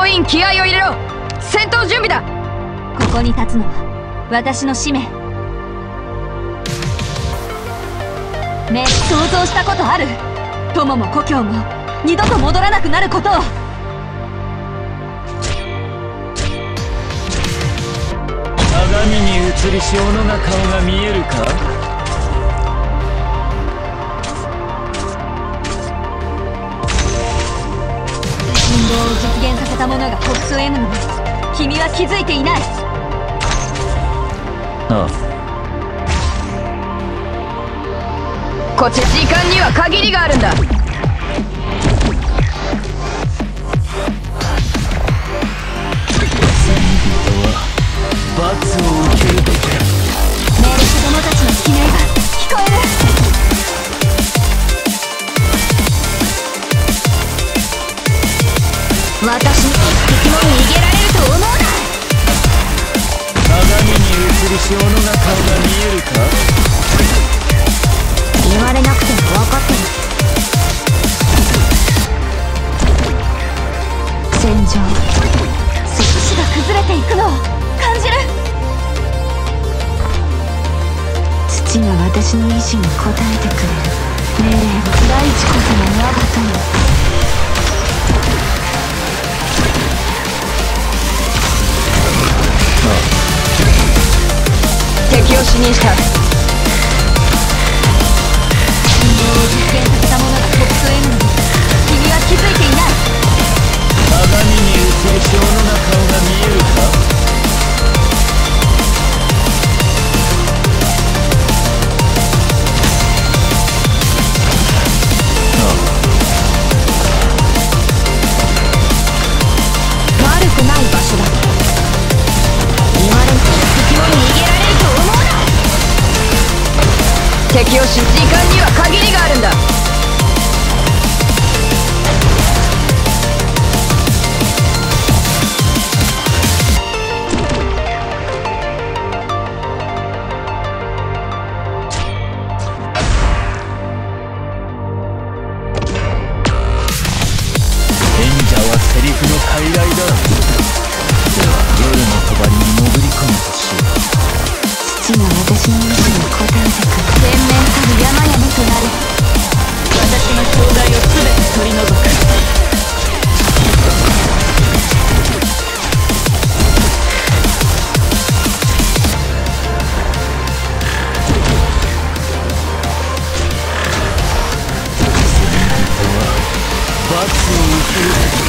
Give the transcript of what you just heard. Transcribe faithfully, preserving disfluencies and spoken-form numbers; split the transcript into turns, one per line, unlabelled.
総員気合を入れろ。戦闘準備だ。
ここに立つのは私の使命。め想像したことある？友も故郷も二度と戻らなくなることを。
鏡に映る小野が顔が見えるか？
運動を実現させた者がホックス M の君は気づいていない。
ああ、
こっち時間には限りがあるんだ。
罰を受けるべきだ。
命令子供たちの悲鳴が聞こえる。私に一匹も逃げられると思うな。
鏡に映る小野が顔が見えるか？
言われなくても分かってる。戦場、少しが崩れていくのを感じる。父が私の意志に応えてくれる。命令を大地こその我が友。
敵を死にした。
運動を実現させた者がホックス M に君は気づいていない。
鏡に映る小野が顔が見えるか？
悪くない場所だ。言われなくて敵も逃げられると思うな。
敵を死時間には限りがあるんだ。
賢者はセリフの傀儡だ。では夜の帳に潜り込むとしよう。
父が私の意志に応えてくれ。全面たる山々となる。
私の障害を全て取り除く。
罰を受けるべきだ。